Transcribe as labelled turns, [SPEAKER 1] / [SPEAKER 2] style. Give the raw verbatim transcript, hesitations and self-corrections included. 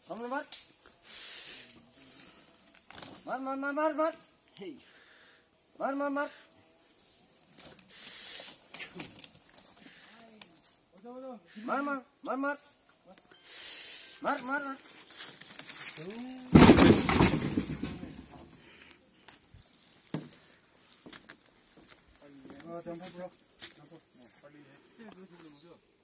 [SPEAKER 1] Kamu mat. Mat mat mat mat mat. Hei. Mat mat mat. Mat mat mat mat. Mat mat mat.
[SPEAKER 2] Oh, campur bro. Campur. Nah, pagi. Itu dulu sebelum itu.